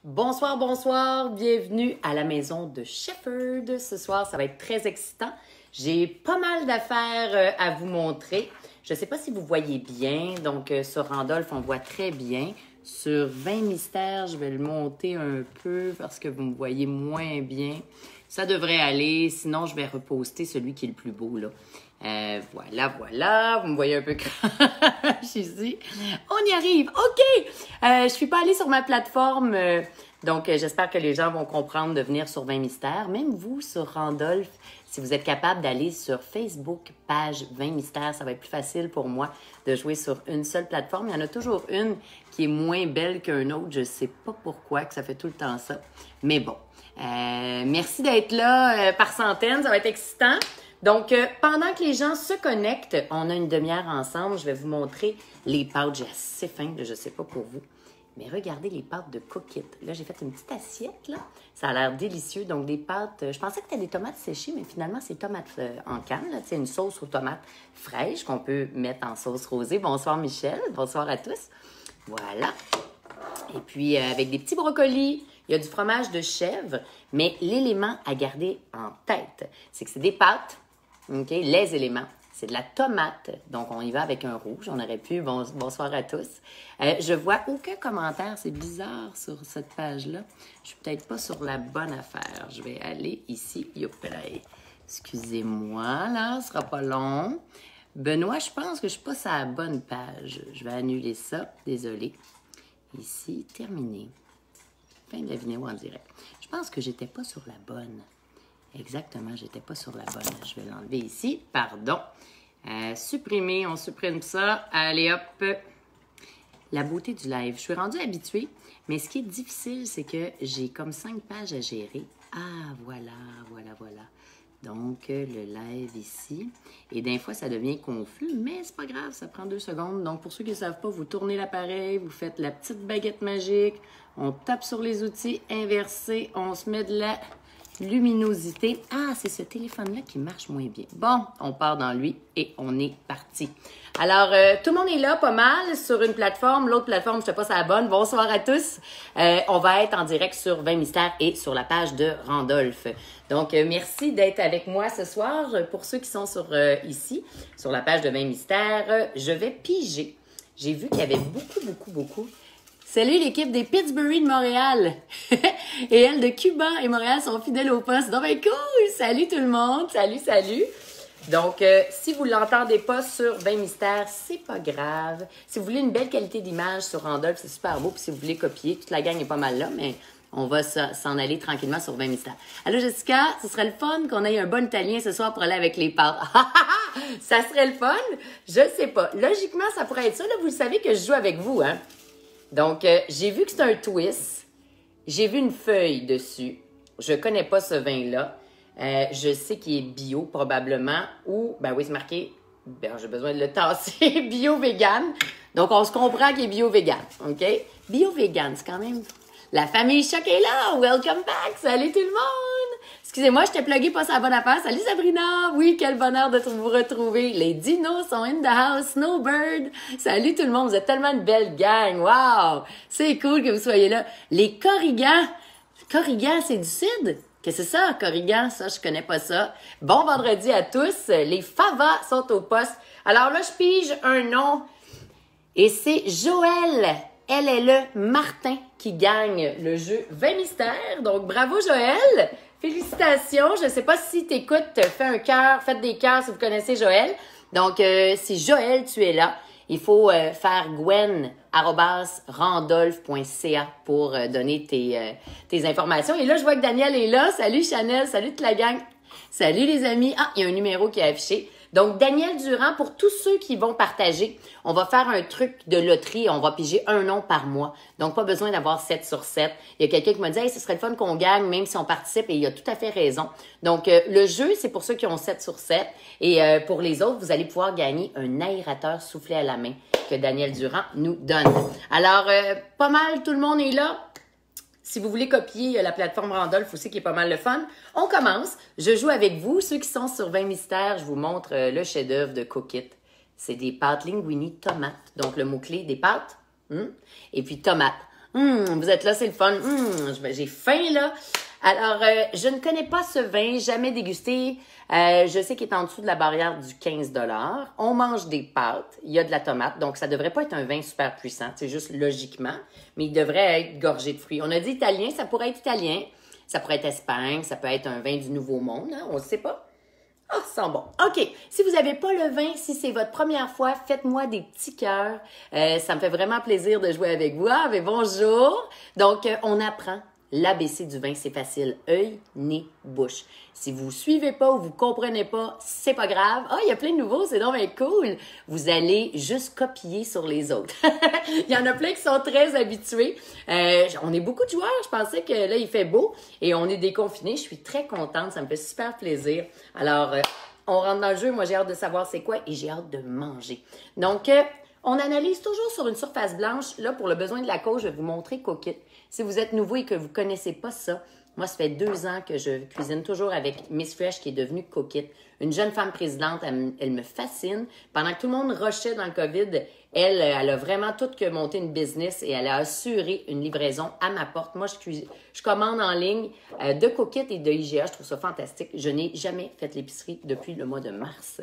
Bonsoir, bonsoir, bienvenue à la maison de Shepherd. Ce soir, ça va être très excitant. J'ai pas mal d'affaires à vous montrer. Je ne sais pas si vous voyez bien, donc sur Randolph, on voit très bien. Sur 20 mystères, je vais le monter un peu parce que vous me voyez moins bien. Ça devrait aller, sinon je vais reposter celui qui est le plus beau, là. Voilà, vous me voyez un peu crache ici. On y arrive, OK! Je suis pas allée sur ma plateforme, donc j'espère que les gens vont comprendre de venir sur 20 mystères. Même vous, sur Randolph, si vous êtes capable d'aller sur Facebook, page 20 mystères, ça va être plus facile pour moi de jouer sur une seule plateforme. Il y en a toujours une qui est moins belle qu'une autre. Je sais pas pourquoi que ça fait tout le temps ça. Mais bon, merci d'être là par centaines, ça va être excitant. Donc, pendant que les gens se connectent, on a une demi-heure ensemble. Je vais vous montrer les pâtes. J'ai assez faim, je ne sais pas pour vous. Mais regardez les pâtes de Cook It. Là, j'ai fait une petite assiette, là. Ça a l'air délicieux. Donc, des pâtes... je pensais que c'était des tomates séchées, mais finalement, c'est tomates en canne. Là. C'est une sauce aux tomates fraîches qu'on peut mettre en sauce rosée. Bonsoir, Michel. Bonsoir à tous. Voilà. Et puis, avec des petits brocolis. Il y a du fromage de chèvre. Mais l'élément à garder en tête, c'est que c'est des pâtes. OK, les éléments, c'est de la tomate. Donc, on y va avec un rouge. On aurait pu. Bonsoir à tous. Je vois aucun commentaire. C'est bizarre sur cette page-là. Je suis peut-être pas sur la bonne affaire. Je vais aller ici. Excusez-moi, là. Ce sera pas long. Benoît, je pense que je suis pas sur la bonne page. Je vais annuler ça. Désolée. Ici, terminé. Fin de la vidéo en direct. Je pense que j'étais pas sur la bonne. Exactement, j'étais pas sur la bonne. Je vais l'enlever ici. Pardon. Supprimer, on supprime ça. Allez, hop. La beauté du live. Je suis rendue habituée, mais ce qui est difficile, c'est que j'ai comme 5 pages à gérer. Ah, voilà. Donc, le live ici. Et des fois, ça devient confus, mais c'est pas grave, ça prend 2 secondes. Donc, pour ceux qui ne savent pas, vous tournez l'appareil, vous faites la petite baguette magique, on tape sur les outils inversés, on se met de la luminosité. Ah, c'est ce téléphone-là qui marche moins bien. Bon, on part dans lui et on est parti. Alors, tout le monde est là pas mal sur une plateforme. L'autre plateforme, je sais pas si c'est la bonne. Bonsoir à tous. On va être en direct sur 20 mystères et sur la page de Randolph. Donc, merci d'être avec moi ce soir. Pour ceux qui sont sur ici, sur la page de 20 mystères, je vais piger. J'ai vu qu'il y avait beaucoup. Salut l'équipe des Pittsburgh de Montréal. Et elle de Cuba et Montréal sont fidèles au poste. Donc, ben cool! Salut tout le monde! Salut! Donc, si vous ne l'entendez pas sur 20 mystères, c'est pas grave. Si vous voulez une belle qualité d'image sur Randolph, c'est super beau. Puis si vous voulez copier, toute la gang est pas mal là, mais on va s'en aller tranquillement sur 20 mystères. Allô Jessica, ce serait le fun qu'on ait un bon italien ce soir pour aller avec les pâtes. Ça serait le fun? Je sais pas. Logiquement, ça pourrait être ça. Là, vous savez que je joue avec vous, hein? Donc, j'ai vu que c'est un twist. J'ai vu une feuille dessus. Je connais pas ce vin-là. Je sais qu'il est bio, probablement. Ou, ben oui, c'est marqué, j'ai besoin de le tasser, bio-vegan. Donc, on se comprend qu'il est bio-vegan, OK? Bio-vegan, c'est quand même... La famille Choc est là! Welcome back! Salut tout le monde! Excusez-moi, je t'ai plugué pas sa bonne affaire. Salut Sabrina! Oui, quel bonheur de vous retrouver. Les dinos sont in the house. Snowbird! Salut tout le monde, vous êtes tellement une belle gang. Wow! C'est cool que vous soyez là. Les corrigans. Corrigans, c'est du sud? Qu'est-ce que c'est ça, corrigan? Ça, je connais pas ça. Bon vendredi à tous. Les favas sont au poste. Alors là, je pige un nom. Et c'est Joël. Elle Martin qui gagne le jeu 20 mystères. Donc, bravo Joël. Félicitations. Je ne sais pas si tu écoutes, fais un cœur, faites des cœurs si vous connaissez Joël. Donc, si Joël, tu es là, il faut faire gwen@randolph.ca pour donner tes informations. Et là, je vois que Daniel est là. Salut Chanel, salut toute la gang. Salut les amis. Ah, il y a un numéro qui est affiché. Donc, Daniel Durand, pour tous ceux qui vont partager, on va faire un truc de loterie. On va piger un nom par mois. Donc, pas besoin d'avoir 7 sur 7. Il y a quelqu'un qui m'a dit « Hey, ce serait le fun qu'on gagne, même si on participe. » Et il a tout à fait raison. Donc, le jeu, c'est pour ceux qui ont 7 sur 7. Et pour les autres, vous allez pouvoir gagner un aérateur soufflé à la main que Daniel Durand nous donne. Alors, pas mal, tout le monde est là. Si vous voulez copier la plateforme Randolph aussi, qui est pas mal le fun, on commence. Je joue avec vous. Ceux qui sont sur 20 mystères, je vous montre le chef-d'œuvre de Cook It. C'est des pâtes linguini tomates. Donc, le mot-clé des pâtes. Et puis, tomates. Vous êtes là, c'est le fun. J'ai faim, là. Alors, je ne connais pas ce vin, jamais dégusté. Je sais qu'il est en dessous de la barrière du 15 $. On mange des pâtes, il y a de la tomate, donc ça devrait pas être un vin super puissant, c'est juste logiquement, mais il devrait être gorgé de fruits. On a dit italien, ça pourrait être italien, ça pourrait être Espagne, ça peut être un vin du Nouveau Monde, hein, on ne sait pas. Ah, ça sent bon. OK. Si vous n'avez pas le vin, si c'est votre première fois, faites-moi des petits cœurs. Ça me fait vraiment plaisir de jouer avec vous. Ah, mais bonjour. Donc, on apprend. L'ABC du vin, c'est facile. Œil, nez, bouche. Si vous ne suivez pas ou vous ne comprenez pas, c'est pas grave. Ah, il y a plein de nouveaux, c'est donc bien cool. Vous allez juste copier sur les autres. Il y en a plein qui sont très habitués. On est beaucoup de joueurs. Je pensais que là, il fait beau et on est déconfinés. Je suis très contente. Ça me fait super plaisir. Alors, on rentre dans le jeu. Moi, j'ai hâte de savoir c'est quoi et j'ai hâte de manger. Donc, on analyse toujours sur une surface blanche. Là, pour le besoin de la cause, je vais vous montrer Cookit. Si vous êtes nouveau et que vous ne connaissez pas ça, moi, ça fait 2 ans que je cuisine toujours avec Miss Fresh qui est devenue Cookit. Une jeune femme présidente, elle me fascine. Pendant que tout le monde rushait dans le COVID, elle a vraiment tout que monté une business et elle a assuré une livraison à ma porte. Moi, je commande en ligne de Cookit et de IGA. Je trouve ça fantastique. Je n'ai jamais fait l'épicerie depuis le mois de mars.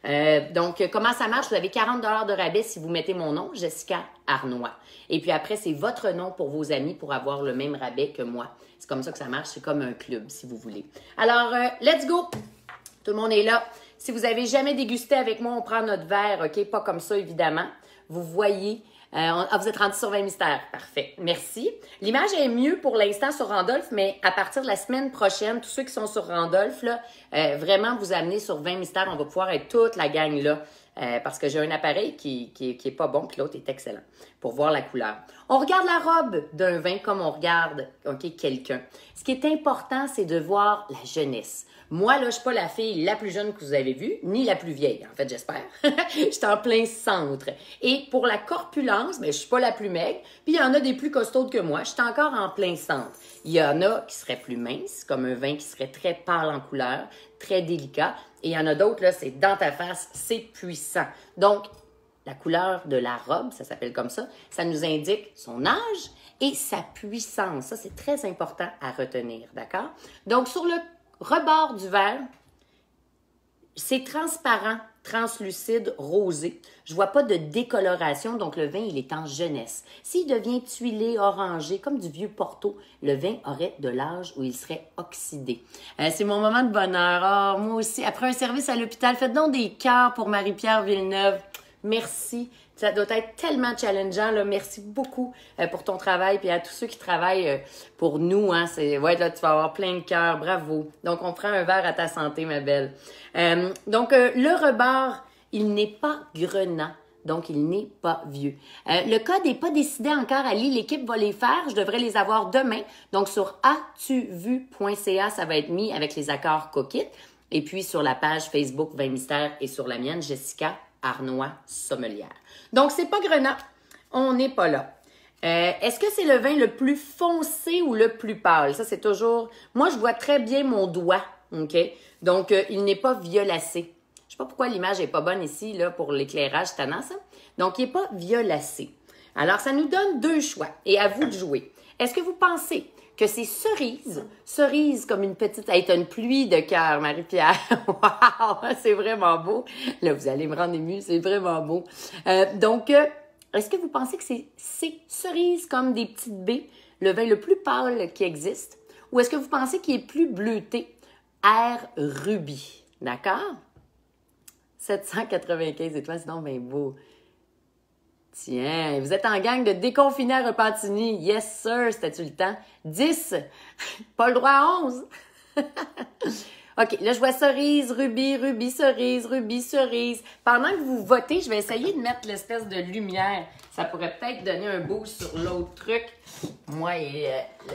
Donc, comment ça marche? Vous avez 40 $ de rabais si vous mettez mon nom, Jessica Arnois. Et puis après, c'est votre nom pour vos amis pour avoir le même rabais que moi. C'est comme ça que ça marche. C'est comme un club, si vous voulez. Alors, let's go! Tout le monde est là. Si vous avez jamais dégusté avec moi, on prend notre verre, OK? Pas comme ça, évidemment. Vous voyez... vous êtes rendu sur 20 mystères. Parfait. Merci. L'image est mieux pour l'instant sur Randolph, mais à partir de la semaine prochaine, tous ceux qui sont sur Randolph, là, vraiment vous amener sur 20 mystères. On va pouvoir être toute la gang là. Parce que j'ai un appareil qui est pas bon, puis l'autre est excellent pour voir la couleur. On regarde la robe d'un vin comme on regarde quelqu'un. Ce qui est important, c'est de voir la jeunesse. Moi, là, je suis pas la fille la plus jeune que vous avez vue, ni la plus vieille, en fait, j'espère. Je suis en plein centre. Et pour la corpulence, je suis pas la plus maigre, puis il y en a des plus costaudes que moi. Je suis encore en plein centre. Il y en a qui seraient plus minces, comme un vin qui serait très pâle en couleur, très délicat. Et il y en a d'autres, là, c'est dans ta face, c'est puissant. Donc, la couleur de la robe, ça s'appelle comme ça nous indique son âge et sa puissance. Ça, c'est très important à retenir, d'accord? Donc, sur le rebord du verre, c'est transparent, translucide, rosé. Je vois pas de décoloration, donc le vin, il est en jeunesse. S'il devient tuilé, orangé, comme du vieux Porto, le vin aurait de l'âge où il serait oxydé. C'est mon moment de bonheur. Oh, moi aussi, après un service à l'hôpital, faites donc des cœurs pour Marie-Pierre Villeneuve. Merci. Ça doit être tellement challengeant, là. Merci beaucoup pour ton travail et à tous ceux qui travaillent pour nous. Hein. Là, tu vas avoir plein de cœurs. Bravo. Donc, on prend un verre à ta santé, ma belle. Le rebord, il n'est pas grenat. Donc, il n'est pas vieux. Le code n'est pas décidé encore, Ali. L'équipe va les faire. Je devrais les avoir demain. Donc, sur atuvu.ca, ça va être mis avec les accords Cookit. Et puis, sur la page Facebook 20 mystères et sur la mienne, Jessica Arnois sommelière. Donc, c'est pas grenat. On n'est pas là. Est-ce que c'est le vin le plus foncé ou le plus pâle? Ça, c'est toujours... Moi, je vois très bien mon doigt, OK? Donc, il n'est pas violacé. Je sais pas pourquoi l'image est pas bonne ici, là, pour l'éclairage tannant, ça. Donc, il n'est pas violacé. Alors, ça nous donne 2 choix. Et à vous de jouer. Est-ce que vous pensez que c'est cerise comme une petite... Ça est une pluie de cœur, Marie-Pierre. Wow! C'est vraiment beau. Là, vous allez me rendre émue, c'est vraiment beau. Est-ce que vous pensez que c'est cerise comme des petites baies, le vin le plus pâle qui existe? Ou est-ce que vous pensez qu'il est plus bleuté? Air rubis. D'accord? 795 étoiles, c'est donc bien beau. Tiens, vous êtes en gang de déconfinés à Repentigny. Yes, sir, c'était-tu le temps? 10. Pas le droit à 11. OK, là, je vois cerise, rubis, rubis, cerise, rubis, cerise. Pendant que vous votez, je vais essayer de mettre l'espèce de lumière. Ça pourrait peut-être donner un boost sur l'autre truc. Moi et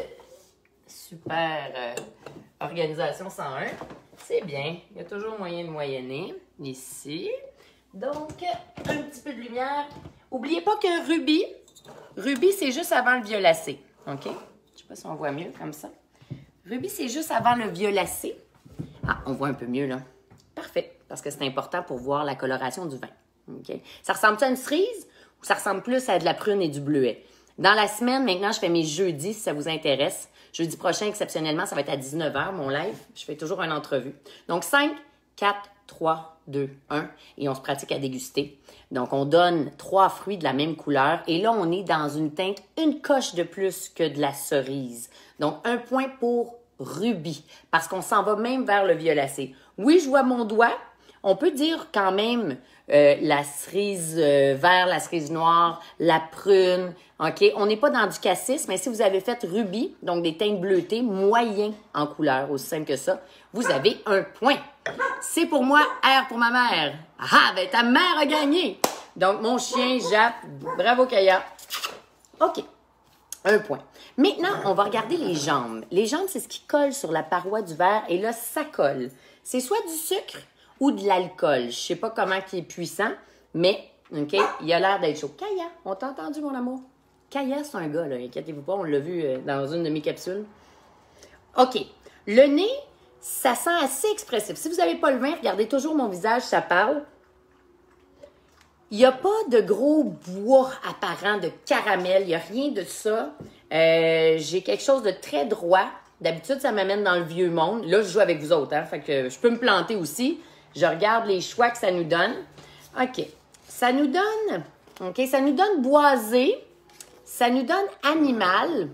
super organisation 101. C'est bien. Il y a toujours moyen de moyenner. Ici. Donc, un petit peu de lumière. N'oubliez pas que rubis, c'est juste avant le violacé. OK? Je ne sais pas si on voit mieux comme ça. Rubis, c'est juste avant le violacé. Ah, on voit un peu mieux, là. Parfait, parce que c'est important pour voir la coloration du vin. OK? Ça ressemble-tu à une cerise ou ça ressemble plus à de la prune et du bleuet? Dans la semaine, maintenant, je fais mes jeudis, si ça vous intéresse. Jeudi prochain, exceptionnellement, ça va être à 19 h, mon live. Je fais toujours une entrevue. Donc, 5, 4, 3, 2, 1. Et on se pratique à déguster. Donc, on donne 3 fruits de la même couleur. Et là, on est dans une teinte, une coche de plus que de la cerise. Donc, 1 point pour rubis. Parce qu'on s'en va même vers le violacé. Oui, je vois mon doigt. On peut dire quand même la cerise vert, la cerise noire, la prune, OK? On n'est pas dans du cassis, mais si vous avez fait rubis, donc des teintes bleutées, moyens en couleur, aussi simple que ça, vous avez 1 point. C'est pour moi, R pour ma mère. Ah, ben ta mère a gagné! Donc, mon chien jappe. Bravo, Kaya. OK. 1 point. Maintenant, on va regarder les jambes. Les jambes, c'est ce qui colle sur la paroi du verre, et là, ça colle. C'est soit du sucre ou de l'alcool. Je sais pas comment qui est puissant, mais, OK, il a l'air d'être chaud. Kaya, on t'a entendu, mon amour? Kaya, c'est un gars, là, inquiétez-vous pas, on l'a vu dans une de mes capsules. OK, le nez, ça sent assez expressif. Si vous n'avez pas le vin, regardez toujours mon visage, ça parle. Il n'y a pas de gros bois apparent, de caramel, il n'y a rien de ça. J'ai quelque chose de très droit. D'habitude, ça m'amène dans le vieux monde. Là, je joue avec vous autres, hein, fait que je peux me planter aussi. Je regarde les choix que ça nous donne. OK. Ça nous donne boisé. Ça nous donne animal.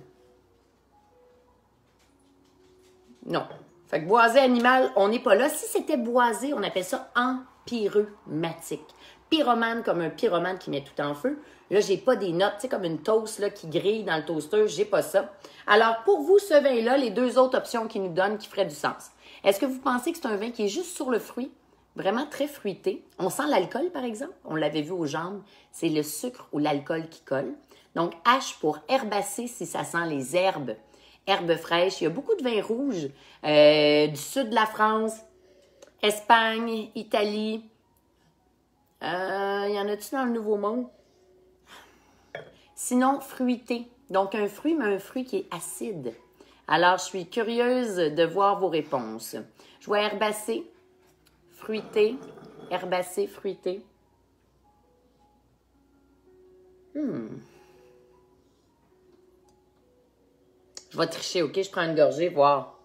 Non. Fait que boisé, animal, on n'est pas là. Si c'était boisé, on appelle ça empyromatique. Pyromane comme un pyromane qui met tout en feu. Là, j'ai pas des notes, tu sais, comme une toast là, qui grille dans le toaster. J'ai pas ça. Alors, pour vous, ce vin-là, les 2 autres options qu'il nous donnent qui feraient du sens. Est-ce que vous pensez que c'est un vin qui est juste sur le fruit? Vraiment très fruité. On sent l'alcool, par exemple. On l'avait vu aux jambes. C'est le sucre ou l'alcool qui colle. Donc, H pour herbacé, si ça sent les herbes. Herbes fraîches. Il y a beaucoup de vins rouges du sud de la France, Espagne, Italie. Il y en a-tu dans le Nouveau Monde? Sinon, fruité. Donc, un fruit, mais un fruit qui est acide. Alors, je suis curieuse de voir vos réponses. Je vois herbacé, fruité, herbacé, fruité. Je vais tricher, OK? Je prends une gorgée, voir.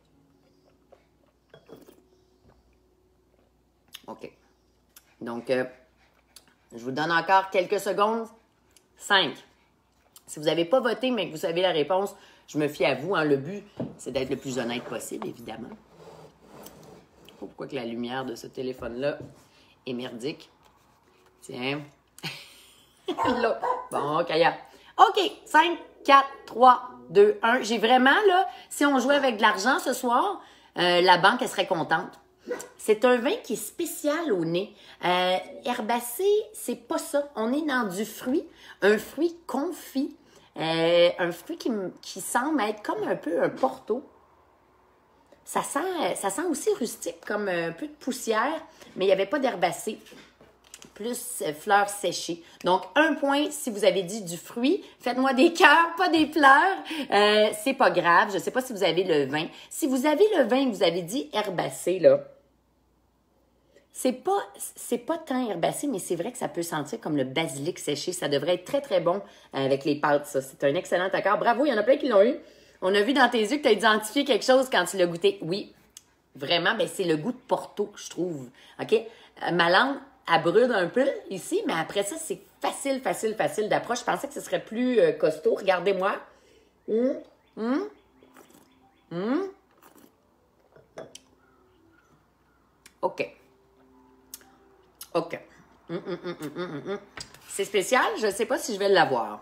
OK. Donc, je vous donne encore quelques secondes. 5. Si vous n'avez pas voté, mais que vous savez la réponse, je me fie à vous. Hein. Le but, c'est d'être le plus honnête possible, évidemment. Je sais pas pourquoi que la lumière de ce téléphone-là est merdique. Tiens. Là. Bon, Kaya. OK. 5, 4, 3, 2, 1. J'ai vraiment, là, si on jouait avec de l'argent ce soir, la banque, elle serait contente. C'est un vin qui est spécial au nez. Herbacé, c'est pas ça. On est dans du fruit, un fruit confit, un fruit qui semble être comme un peu un porto. Ça sent aussi rustique, comme un peu de poussière, mais il n'y avait pas d'herbacé. Plus fleurs séchées. Donc, 1 point si vous avez dit du fruit. Faites-moi des cœurs, pas des pleurs. C'est pas grave. Je ne sais pas si vous avez le vin. Si vous avez le vin et que vous avez dit herbacé, là, c'est pas tant herbacé, mais c'est vrai que ça peut sentir comme le basilic séché. Ça devrait être très, très bon avec les pâtes, ça. C'est un excellent accord. Bravo, il y en a plein qui l'ont eu. On a vu dans tes yeux que tu as identifié quelque chose quand tu l'as goûté. Oui, vraiment, ben c'est le goût de Porto, je trouve. OK? Ma langue, elle brûle un peu ici, mais après ça, c'est facile d'approche. Je pensais que ce serait plus costaud. Regardez-moi. OK. OK. C'est spécial. Je ne sais pas si je vais l'avoir.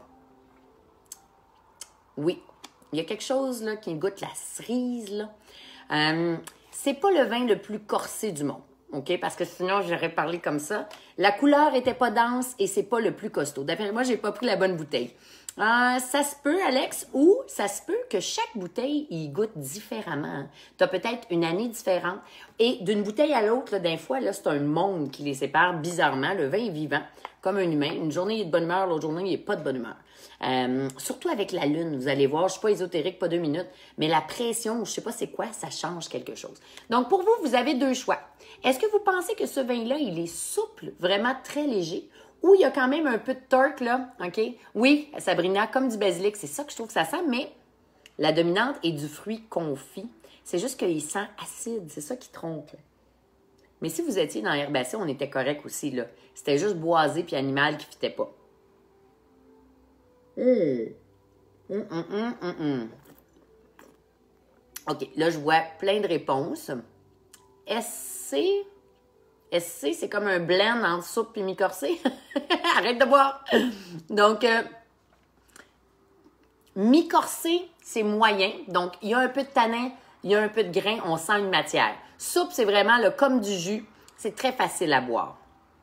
Oui. Il y a quelque chose là, qui goûte la cerise. Là. C'est pas le vin le plus corsé du monde. OK? Parce que sinon, j'aurais parlé comme ça. La couleur était pas dense et c'est pas le plus costaud. D'après moi, j'ai pas pris la bonne bouteille. Ça se peut, Alex, ou ça se peut que chaque bouteille, il goûte différemment. Tu as peut-être une année différente. Et d'une bouteille à l'autre, d'un fois, là, c'est un monde qui les sépare bizarrement. Le vin est vivant, comme un humain. Une journée, il est de bonne humeur, l'autre journée, il n'est pas de bonne humeur. Surtout avec la lune, vous allez voir, je ne suis pas ésotérique, pas 2 minutes, mais la pression, je ne sais pas c'est quoi, ça change quelque chose. Donc, pour vous, vous avez 2 choix. Est-ce que vous pensez que ce vin-là, il est souple, vraiment très léger, où il y a quand même un peu de torque, là, OK? Oui, Sabrina, comme du basilic, c'est ça que je trouve que ça sent, mais la dominante est du fruit confit. C'est juste qu'il sent acide, c'est ça qui trompe. Mais si vous étiez dans l'herbacée, on était correct aussi, là. C'était juste boisé puis animal qui ne fitait pas. OK, là, je vois plein de réponses. SC, c'est comme un blend entre soupe et mi-corsé. Arrête de boire! Donc, mi-corsé, c'est moyen. Donc, il y a un peu de tanin, il y a un peu de grain, on sent une matière. Soupe, c'est vraiment là, comme du jus. C'est très facile à boire.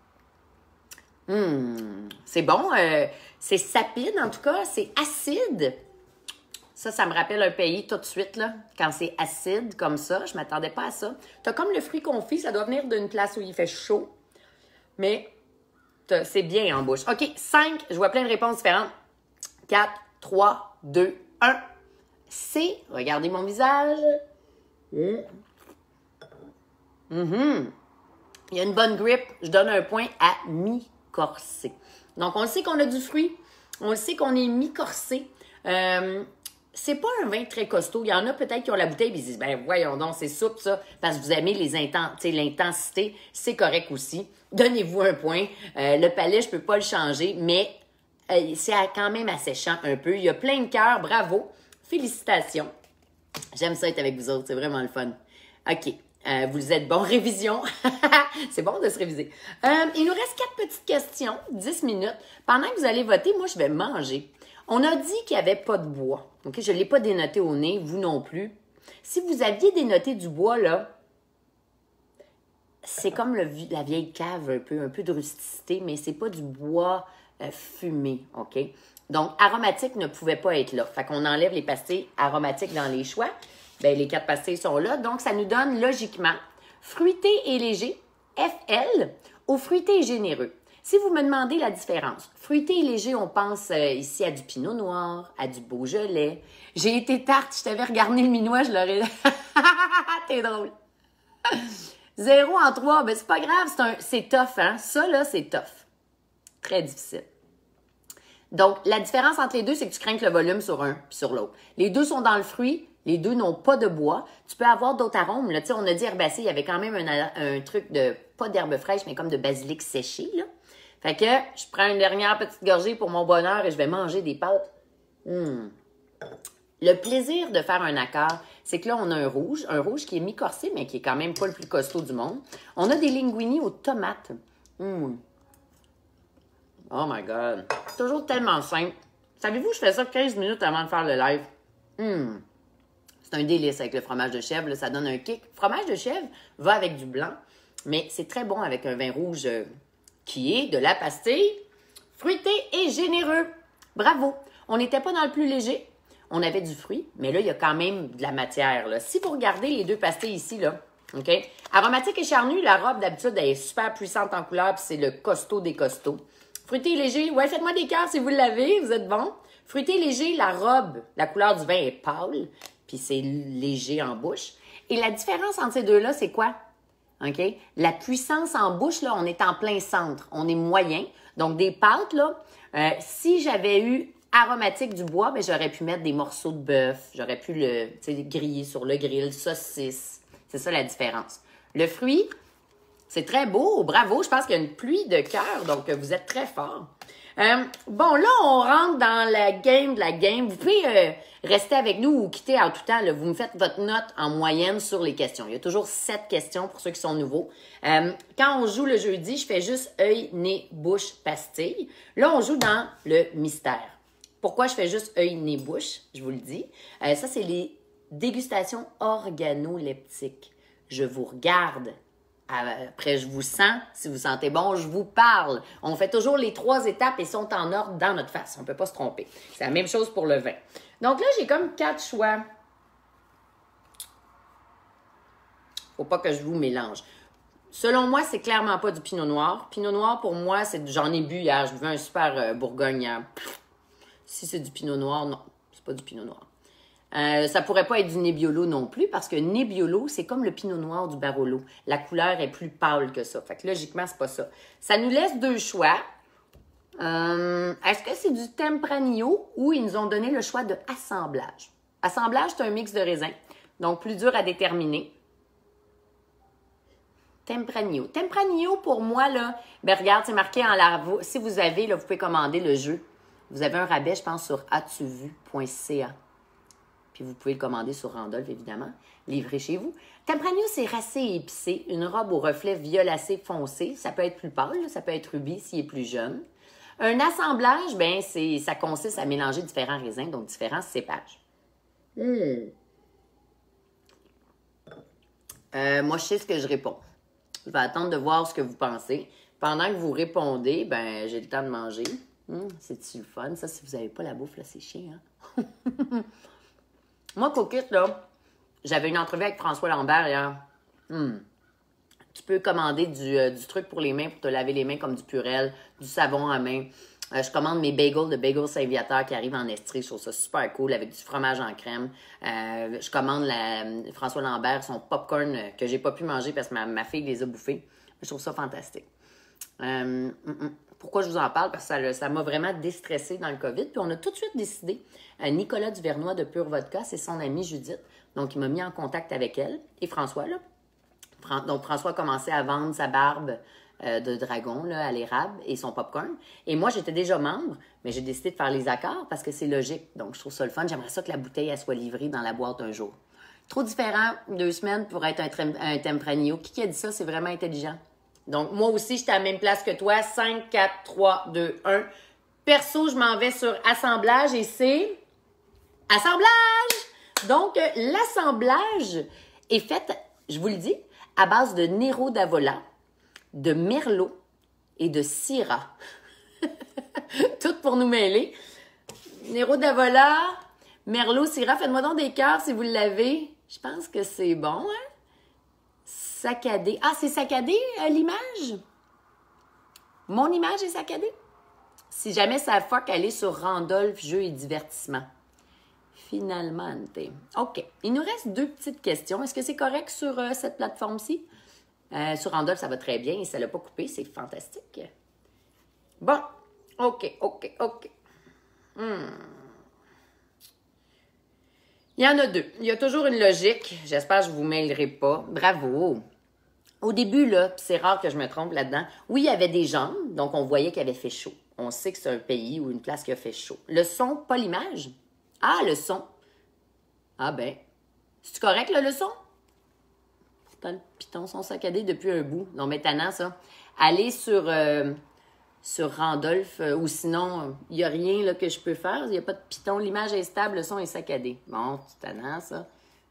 C'est bon. C'est sapide, en tout cas. C'est acide. Ça me rappelle un pays tout de suite, là, quand c'est acide comme ça. Je ne m'attendais pas à ça. Tu as comme le fruit confit. Ça doit venir d'une place où il fait chaud. Mais c'est bien en bouche. OK, 5. Je vois plein de réponses différentes. 4, 3, 2, 1. C. Regardez mon visage. Il y a une bonne grippe. Je donne un point à mi-corsé. Donc, on sait qu'on a du fruit. On sait qu'on est mi-corsé. C'est pas un vin très costaud. Il y en a peut-être qui ont la bouteille et ils disent, ben voyons donc, c'est soupe ça, parce que vous aimez l'intensité. C'est correct aussi. Donnez-vous un point. Le palais, je peux pas le changer, mais c'est quand même asséchant un peu. Il y a plein de cœurs. Bravo. Félicitations. J'aime ça être avec vous autres. C'est vraiment le fun. OK. Vous êtes bons. Révision. C'est bon de se réviser. Il nous reste 4 petites questions, 10 minutes. Pendant que vous allez voter, moi, je vais manger. On a dit qu'il n'y avait pas de bois. OK? Je ne l'ai pas dénoté au nez, vous non plus. Si vous aviez dénoté du bois, là, c'est comme la vieille cave, un peu de rusticité, mais c'est pas du bois fumé. OK? Donc, aromatique ne pouvait pas être là. Fait qu'on enlève les pastilles aromatiques dans les choix. Bien, les 4 pastilles sont là. Donc, ça nous donne logiquement fruité et léger, FL, ou fruité et généreux. Si vous me demandez la différence, fruité et léger, on pense ici à du pinot noir, à du beaujolais. J'ai été tarte, je t'avais regardé le minois, je l'aurais... T'es drôle. 0 en 3, ben c'est pas grave, c'est tough, hein? Ça, là, c'est tough. Très difficile. Donc, la différence entre les deux, c'est que tu crains le volume sur un puis sur l'autre. Les deux sont dans le fruit, les deux n'ont pas de bois. Tu peux avoir d'autres arômes. Là. On a dit herbacé, il y avait quand même un truc de, pas d'herbe fraîche, mais comme de basilic séché. Là. Fait que je prends une dernière petite gorgée pour mon bonheur et je vais manger des pâtes. Le plaisir de faire un accord, c'est que là, on a un rouge qui est mi-corsé, mais qui est quand même pas le plus costaud du monde. On a des linguini aux tomates. Oh my God! Toujours tellement simple. Savez-vous, je fais ça 15 minutes avant de faire le live. C'est un délice avec le fromage de chèvre. Là, ça donne un kick. Fromage de chèvre va avec du blanc, mais c'est très bon avec un vin rouge qui est de la pastille, fruité et généreux. Bravo! On n'était pas dans le plus léger. On avait du fruit, mais là, il y a quand même de la matière. Là. Si vous regardez les 2 pastilles ici, là, OK? Aromatique et charnu, la robe, d'habitude, elle est super puissante en couleur, puis c'est le costaud des costauds. Fruité et léger, ouais, faites-moi des cœurs si vous l'avez, vous êtes bon. Fruité et léger, la robe, la couleur du vin est pâle, puis c'est léger en bouche. Et la différence entre ces deux-là, c'est quoi? OK? La puissance en bouche, là, on est en plein centre. On est moyen. Donc, des pâtes, là, si j'avais eu aromatique du bois, ben, j'aurais pu mettre des morceaux de bœuf. J'aurais pu le griller sur le grill, saucisse. C'est ça la différence. Le fruit, c'est très beau. Bravo. Je pense qu'il y a une pluie de cœur. Donc, vous êtes très fort. Bon, là, on rentre dans la game de la game. Vous pouvez rester avec nous ou quitter en tout temps. Là. Vous me faites votre note en moyenne sur les questions. Il y a toujours 7 questions pour ceux qui sont nouveaux. Quand on joue le jeudi, je fais juste œil, nez, bouche, pastille. Là, on joue dans le mystère. Pourquoi je fais juste œil, nez, bouche? Je vous le dis. Ça, c'est les dégustations organoleptiques. Je vous regarde. Après, je vous sens. Si vous sentez bon, je vous parle. On fait toujours les 3 étapes et sont en ordre dans notre face. On ne peut pas se tromper. C'est la même chose pour le vin. Donc là, j'ai comme 4 choix. Faut pas que je vous mélange. Selon moi, c'est clairement pas du pinot noir. Pinot noir, pour moi, j'en ai bu hier. Je buvais un super bourgogne hier. Si c'est du pinot noir, non. C'est pas du pinot noir. Ça pourrait pas être du Nebbiolo non plus, parce que Nebbiolo, c'est comme le pinot noir du Barolo. La couleur est plus pâle que ça. Fait que logiquement, c'est pas ça. Ça nous laisse 2 choix. Est-ce que c'est du Tempranillo ou ils nous ont donné le choix de assemblage? Assemblage, c'est un mix de raisins, donc plus dur à déterminer. Tempranillo. Tempranillo, pour moi, là, ben regarde, c'est marqué en larveau. Si vous avez, là, vous pouvez commander le jeu. Vous avez un rabais, je pense, sur atuvu.ca. Puis vous pouvez le commander sur Randolph, évidemment, livré chez vous. Tempranillo, c'est racé et épicé, une robe au reflet violacé foncé. Ça peut être plus pâle, là, ça peut être rubis s'il est plus jeune. Un assemblage, ben ça consiste à mélanger différents raisins, donc différents cépages. Moi, je sais ce que je réponds. Je vais attendre de voir ce que vous pensez. Pendant que vous répondez, ben j'ai le temps de manger. C'est-tu le fun? Ça, si vous n'avez pas la bouffe, là, c'est chiant. Hein? Moi, Coquette, là, j'avais une entrevue avec François Lambert hier. Tu peux commander du truc pour les mains, pour te laver les mains comme du Purell, du savon à main. Je commande mes bagels de Bagel Saint-Viateur qui arrivent en Estrie. Je trouve ça super cool avec du fromage en crème. Je commande François Lambert, son popcorn que j'ai pas pu manger parce que ma fille les a bouffés. Je trouve ça fantastique. Pourquoi je vous en parle? Parce que ça m'a vraiment déstressée dans le COVID. Puis on a tout de suite décidé, Nicolas Duvernois de Pure Vodka, c'est son amie Judith. Donc, il m'a mis en contact avec elle. Et François, là. Donc, François a commencé à vendre sa barbe de dragon là, à l'érable et son popcorn. Et moi, j'étais déjà membre, mais j'ai décidé de faire les accords parce que c'est logique. Donc, je trouve ça le fun. J'aimerais ça que la bouteille elle soit livrée dans la boîte un jour. Trop différent, 2 semaines pour être un Tempranillo. Qui a dit ça? C'est vraiment intelligent. Donc, moi aussi, j'étais à la même place que toi. 5, 4, 3, 2, 1. Perso, je m'en vais sur assemblage et c'est... Assemblage! Donc, l'assemblage est fait, je vous le dis, à base de Nero d'Avola, de Merlot et de Syrah. Tout pour nous mêler. Nero d'Avola, Merlot, Syrah. Faites-moi donc des cœurs si vous l'avez. Je pense que c'est bon, hein? Saccadé. Ah, c'est saccadé, l'image? Mon image est saccadée? Si jamais ça fuck, allez sur Randolph Jeux et Divertissement. Finalement. OK. Il nous reste 2 petites questions. Est-ce que c'est correct sur cette plateforme-ci? Sur Randolph, ça va très bien et ça ne l'a pas coupé. C'est fantastique. Bon. OK. Il y en a 2. Il y a toujours une logique. J'espère que je ne vous mêlerai pas. Bravo. Au début, là, c'est rare que je me trompe là-dedans. Oui, il y avait des jambes, donc on voyait qu'il avait fait chaud. On sait que c'est un pays ou une place qui a fait chaud. Le son, pas l'image. Ah, le son. Ah ben, c'est correct, là, le son? Pourtant, le piton sont saccadés depuis un bout. Non, mais tannant, ça. Allez sur Randolph, ou sinon, il n'y a rien là, que je peux faire. Il n'y a pas de piton. L'image est stable, le son est saccadé. Bon, c'est tannant, ça.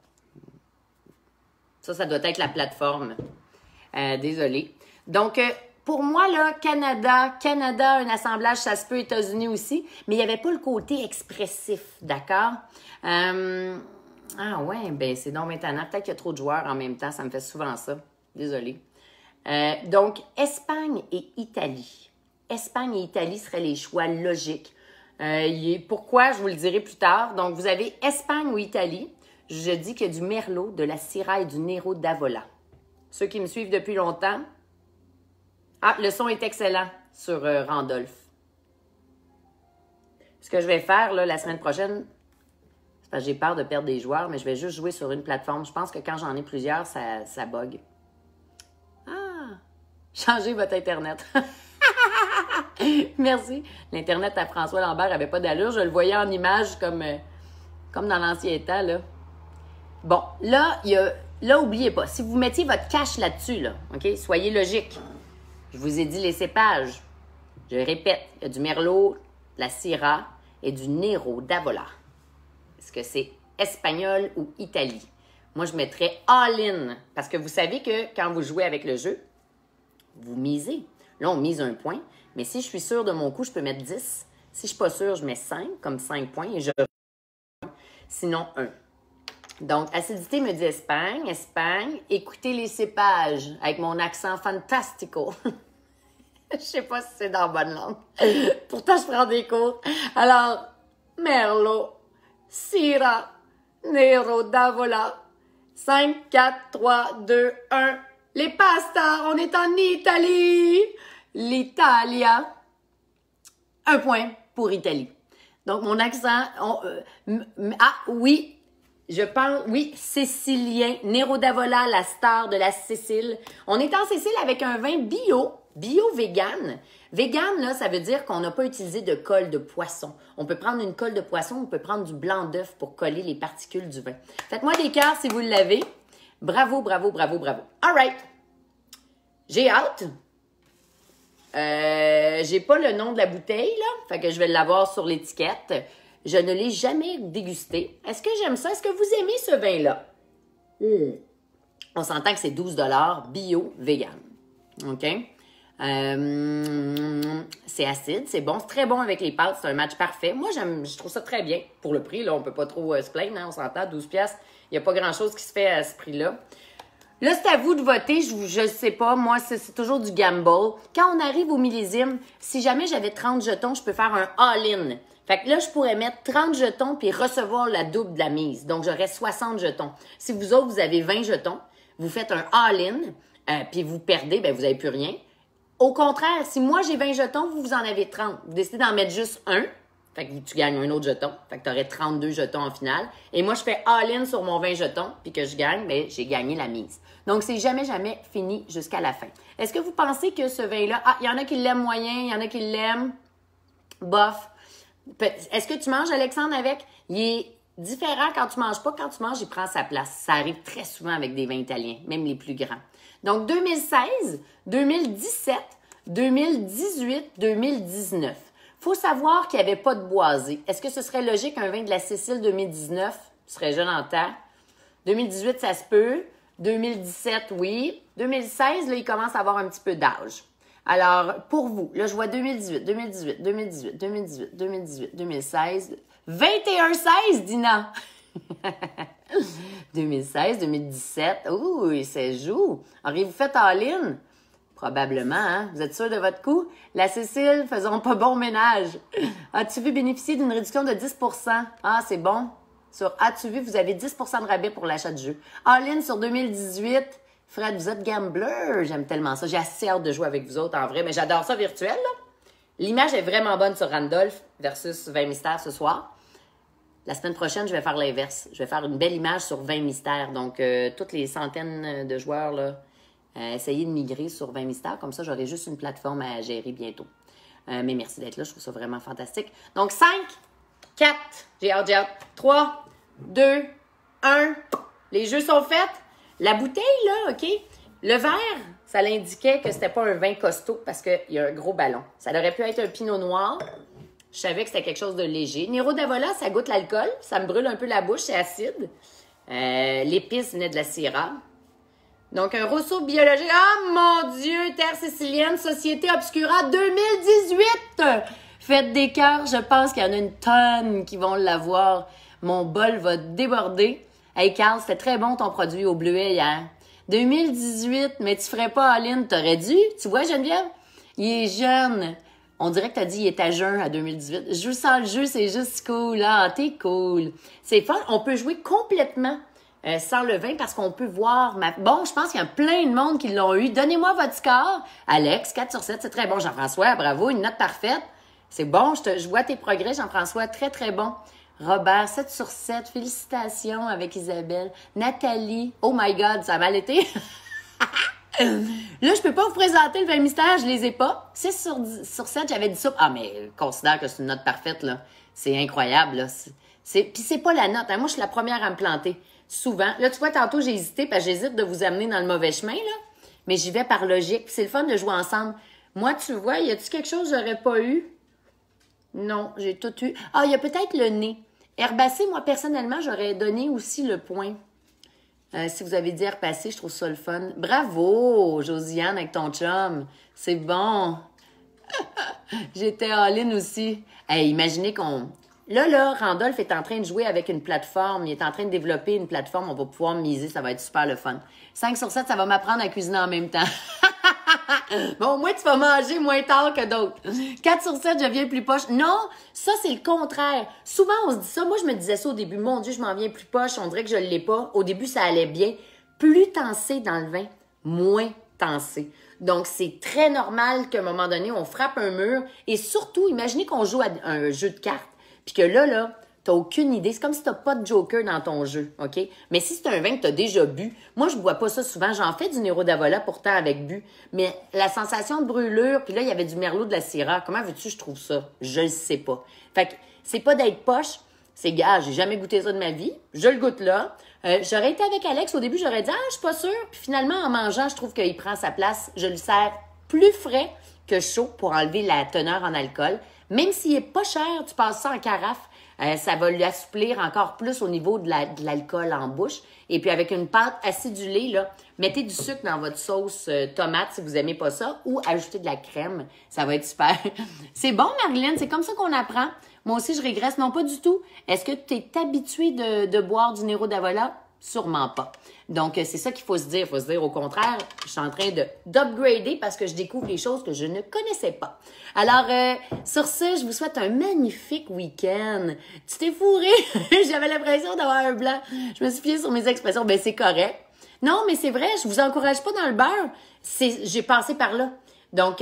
Ça doit être la plateforme. Désolée. Donc, pour moi, là, Canada, un assemblage, ça se peut, États-Unis aussi, mais il n'y avait pas le côté expressif, d'accord? Ah ouais, ben c'est donc maintenant. Peut-être qu'il y a trop de joueurs en même temps, ça me fait souvent ça. Désolée. Donc, Espagne et Italie. Espagne et Italie seraient les choix logiques. Pourquoi, je vous le dirai plus tard. Donc, vous avez Espagne ou Italie. Je dis qu'il y a du Merlot, de la Syrah et du Nero d'Avola. Ceux qui me suivent depuis longtemps. Ah, le son est excellent sur Randolph. Ce que je vais faire là, la semaine prochaine, c'est parce que j'ai peur de perdre des joueurs, mais je vais juste jouer sur une plateforme. Je pense que quand j'en ai plusieurs, ça bug. Ah! Changez votre Internet. Merci. L'Internet à François Lambert n'avait pas d'allure. Je le voyais en image comme dans l'ancien temps, là. Bon, là, oubliez pas, si vous mettiez votre cash là-dessus, là, OK, soyez logique. Je vous ai dit les cépages. Je répète, il y a du Merlot, de la Syrah et du Nero d'Avola. Est-ce que c'est espagnol ou Italie? Moi, je mettrais all-in. Parce que vous savez que quand vous jouez avec le jeu, vous misez. Là, on mise 1 point. Mais si je suis sûre de mon coup, je peux mettre 10. Si je suis pas sûre, je mets 5, comme 5 points. Et je... Sinon, 1. Donc, acidité me dit Espagne. Écoutez les cépages avec mon accent fantastico. Je sais pas si c'est dans la bonne langue. Pourtant, je prends des cours. Alors, Merlot, Syrah, Nero d'Avola. 5, 4, 3, 2, 1. Les pastas, on est en Italie. L'Italia. 1 point pour Italie. Donc, mon accent... ah, oui, je pense... Oui, Sicilien. Nero d'Avola, la star de la Sicile. On est en Sicile avec un vin bio-vegan. Vegan, là, ça veut dire qu'on n'a pas utilisé de colle de poisson. On peut prendre une colle de poisson, on peut prendre du blanc d'œuf pour coller les particules du vin. Faites-moi des cœurs si vous l'avez. Bravo, bravo, bravo, bravo. All right. J'ai hâte. J'ai pas le nom de la bouteille, là. Fait que je vais l'avoir sur l'étiquette. Je ne l'ai jamais dégusté. Est-ce que j'aime ça? Est-ce que vous aimez ce vin-là? On s'entend que c'est 12 $ bio-vegan. OK? C'est acide, c'est bon, c'est très bon avec les pâtes, c'est un match parfait. Moi, je trouve ça très bien. Pour le prix, là, on peut pas trop se plaindre, hein, on s'entend, 12$, il n'y a pas grand-chose qui se fait à ce prix-là. Là, c'est à vous de voter, je sais pas, moi, c'est toujours du gamble. Quand on arrive au millésime, si jamais j'avais 30 jetons, je peux faire un all-in. Fait que là, je pourrais mettre 30 jetons puis recevoir la double de la mise. Donc, j'aurais 60 jetons. Si vous autres, vous avez 20 jetons, vous faites un all-in, puis vous perdez, ben vous n'avez plus rien. Au contraire, si moi j'ai 20 jetons, vous en avez 30. Vous décidez d'en mettre juste un, fait que tu gagnes un autre jeton. Fait que tu aurais 32 jetons en finale. Et moi, je fais all-in sur mon 20 jetons, puis que je gagne, mais j'ai gagné la mise. Donc, c'est jamais fini jusqu'à la fin. Est-ce que vous pensez que ce vin-là... Ah, il y en a qui l'aiment moyen, il y en a qui l'aiment bof. Est-ce que tu manges, Alexandre, avec? Il est différent quand tu manges pas. Quand tu manges, il prend sa place. Ça arrive très souvent avec des vins italiens, même les plus grands. Donc, 2016, 2017, 2018, 2019. Faut savoir qu'il n'y avait pas de boisé. Est-ce que ce serait logique un vin de la Sicile 2019? Ce serait jeune en temps. 2018, ça se peut. 2017, oui. 2016, là, il commence à avoir un petit peu d'âge. Alors, pour vous, là, je vois 2018, 2018, 2018, 2018, 2018, 2016. 21-16, Dina! 2016, 2017. Ouh, ça joue. Auriez-vous fait all-in? Probablement, hein? Vous êtes sûr de votre coup? La Sicile, faisons pas bon ménage. As-tu vu bénéficier d'une réduction de 10 %? Ah, c'est bon. Sur As-tu vu, vous avez 10 % de rabais pour l'achat de jeu. All-in sur 2018. Fred, vous êtes gambler. J'aime tellement ça. J'ai assez hâte de jouer avec vous autres, en vrai. Mais j'adore ça virtuel, là. L'image est vraiment bonne sur Randolph versus 20 mystères ce soir. La semaine prochaine, je vais faire l'inverse. Je vais faire une belle image sur 20 mystères. Donc, toutes les centaines de joueurs, là, essayez de migrer sur 20 mystères. Comme ça, j'aurai juste une plateforme à gérer bientôt. Mais merci d'être là. Je trouve ça vraiment fantastique. Donc, 5, 4, j'ai hâte. 3, 2, 1. Les jeux sont faits. La bouteille, là, OK? Le verre, ça l'indiquait que c'était pas un vin costaud parce qu'il y a un gros ballon. Ça aurait pu être un pinot noir. Je savais que c'était quelque chose de léger. Nero d'Avola, ça goûte l'alcool. Ça me brûle un peu la bouche, c'est acide. L'épice venait de la Syrah. Donc, un Rousseau biologique. Ah, mon Dieu! Terre sicilienne, Société Obscura 2018! Faites des cœurs. Je pense qu'il y en a une tonne qui vont l'avoir. Mon bol va déborder. Hey, Carl, c'était très bon ton produit au bleuet hier. 2018, mais tu ferais pas all-in, t'aurais dû. Tu vois, Geneviève? Il est jeune. On dirait que t'as dit il est à jeun à 2018. Je joue sans le jeu, c'est juste cool. Ah, t'es cool. C'est fun. On peut jouer complètement sans le vin parce qu'on peut voir Bon, je pense qu'il y a plein de monde qui l'ont eu. Donnez-moi votre score. Alex, 4 sur 7, c'est très bon. Jean-François, bravo, une note parfaite. C'est bon, je vois tes progrès, Jean-François, très, très bon. Robert, 7 sur 7, félicitations avec Isabelle. Nathalie, oh my God, ça a mal été. Là, je peux pas vous présenter le 20 mystères, je les ai pas. 6 sur 7, j'avais dit ça. Ah, mais considère que c'est une note parfaite, là. C'est incroyable, là. Puis c'est pas la note, hein. Moi, je suis la première à me planter. Souvent. Là, tu vois, tantôt, j'ai hésité parce que j'hésite de vous amener dans le mauvais chemin, là. Mais j'y vais par logique. Puis c'est le fun de jouer ensemble. Moi, tu vois, y a-tu quelque chose que j'aurais pas eu? Non, j'ai tout eu. Ah, il y a peut-être le nez. Herbacé, moi, personnellement, j'aurais donné aussi le point. Si vous avez dit Herbacé, je trouve ça le fun. Bravo, Josiane, avec ton chum. C'est bon. J'étais all-in aussi. Hey, imaginez qu'on... Là, Randolph est en train de jouer avec une plateforme. Il est en train de développer une plateforme. On va pouvoir miser. Ça va être super le fun. 5 sur 7, ça va m'apprendre à cuisiner en même temps. Bon, moi, tu vas manger moins tard que d'autres. 4 sur 7, je viens plus poche. Non, ça, c'est le contraire. Souvent, on se dit ça. Moi, je me disais ça au début. Mon Dieu, je m'en viens plus poche. On dirait que je ne l'ai pas. Au début, ça allait bien. Plus t'en sais dans le vin, moins t'en sais. Donc, c'est très normal qu'à un moment donné, on frappe un mur. Et surtout, imaginez qu'on joue à un jeu de cartes, puis que là, t'as aucune idée. C'est comme si t'as pas de joker dans ton jeu, OK? Mais si c'est un vin que t'as déjà bu, moi, je bois pas ça souvent. J'en fais du Nero d'Avola pourtant avec bu. Mais la sensation de brûlure, puis là, il y avait du Merlot de la Syrah. Comment veux-tu je trouve ça? Je le sais pas. Fait que c'est pas d'être poche. C'est, gars, j'ai jamais goûté ça de ma vie. Je le goûte là. J'aurais été avec Alex. Au début, j'aurais dit, je suis pas sûre. Puis finalement, en mangeant, je trouve qu'il prend sa place. Je le sers plus frais que chaud pour enlever la teneur en alcool. Même s'il est pas cher, tu passes ça en carafe. Ça va lui assouplir encore plus au niveau de l'alcool en bouche. Et puis avec une pâte acidulée, là, mettez du sucre dans votre sauce tomate si vous aimez pas ça ou ajoutez de la crème. Ça va être super. C'est bon, Marilyn, c'est comme ça qu'on apprend. Moi aussi, je régresse. Non, pas du tout. Est-ce que tu es habitué de boire du Nero d'Avola? Sûrement pas. Donc, c'est ça qu'il faut se dire. Il faut se dire, au contraire, je suis en train d'upgrader parce que je découvre des choses que je ne connaissais pas. Alors, sur ce, je vous souhaite un magnifique week-end. Tu t'es fourré? J'avais l'impression d'avoir un blanc. Je me suis fiée sur mes expressions. Ben, c'est correct. Non, mais c'est vrai, je vous encourage pas dans le beurre. J'ai passé par là. Donc,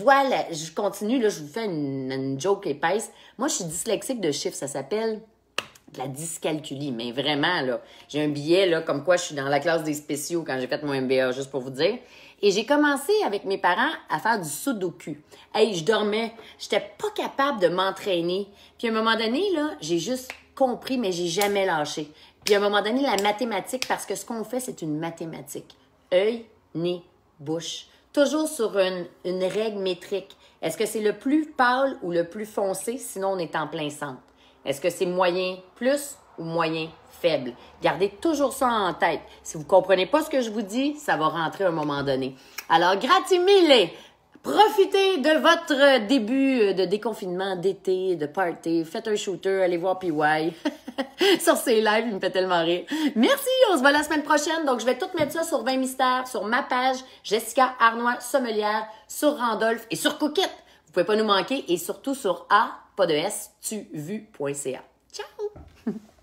je continue, là, je vous fais une joke épaisse. Moi, je suis dyslexique de chiffres, ça s'appelle de la dyscalculie, mais vraiment, là, j'ai un billet, là, comme quoi je suis dans la classe des spéciaux quand j'ai fait mon MBA, juste pour vous dire. Et j'ai commencé avec mes parents à faire du sudoku. Hey, je dormais, j'étais pas capable de m'entraîner. Puis à un moment donné, là, j'ai juste compris, mais j'ai jamais lâché. Puis à un moment donné, la mathématique, parce que ce qu'on fait, c'est une mathématique. Œil, nez, bouche. Toujours sur une règle métrique. Est-ce que c'est le plus pâle ou le plus foncé? Sinon, on est en plein centre. Est-ce que c'est moyen plus ou moyen faible? Gardez toujours ça en tête. Si vous ne comprenez pas ce que je vous dis, ça va rentrer à un moment donné. Alors, grazie mille! Profitez de votre début de déconfinement, d'été, de party. Faites un shooter, allez voir PY. Sur ses lives, il me fait tellement rire. Merci, on se voit la semaine prochaine. Donc, je vais tout mettre ça sur 20 mystères, sur ma page, Jessica Arnois Sommelière, sur Randolph et sur Cookit. Vous pouvez pas nous manquer et surtout sur A, pas de S, tuvu.ca. Ciao!